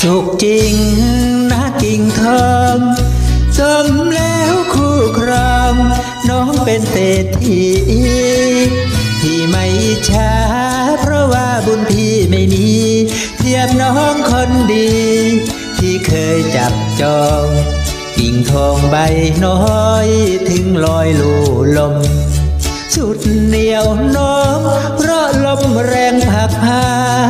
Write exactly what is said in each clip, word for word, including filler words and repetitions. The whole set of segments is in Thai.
สุขจริงนะกิ่งทองสมแล้วคู่ครองน้องเป็นเศรษฐีพี่ไม่อิจฉาเพราะว่าบุญพี่ไม่มีเทียบน้องคนดีที่เคยจับจองกิ่งทองใบน้อยถึงลอยลู่ลมสุดเหนียวน้องเพราะลมแรงผักพา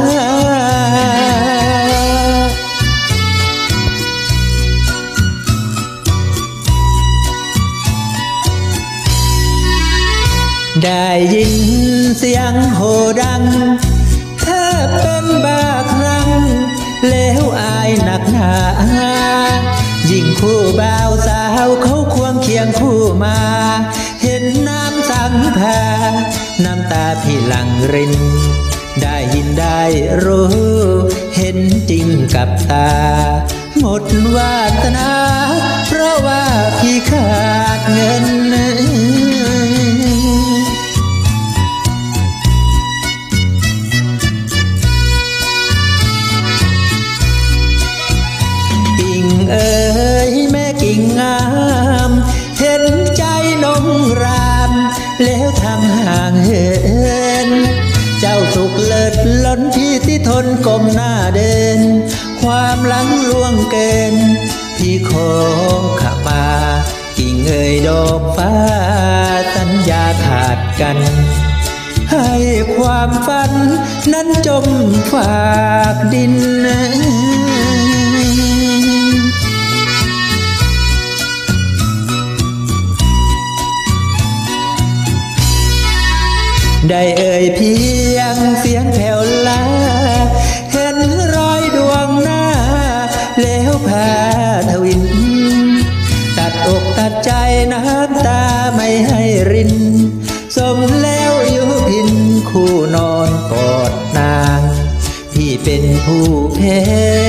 ได้ยินเสียงโห่ดังเธอเป็นบ้าครั้งแล้วอายหนักหนายิ่งคู่บ่าวสาวเขาควงเคียงคู่มาเห็นน้ำสังพาน้ำตาพี่หลั่งรินได้ยินได้รู้เห็นจริงกับตาหมดวาสนาเพราะว่าพี่ขาดเงินเอ๋ยแม่กิ่งงามเห็นใจน้องรามแล้วทำห่างเหินเจ้าสุขเลิศล้นพี่ที่ทนก้มหน้าเดินความหลังล่วงเกินพี่ขอขมากิ่งเอ๋ยดอกฟ้าสัญญาขาดกันให้ความฝันนั้นจมฝากดินได้เอ่ยเพียงเสียงแผ่วลาเห็นรอยดวงหน้าแล้วพาทวินตัดอกตัดใจน้ำตาไม่ให้รินสมแล้วอยู่พินคู่นอนกอดนางพี่เป็นผู้แพ้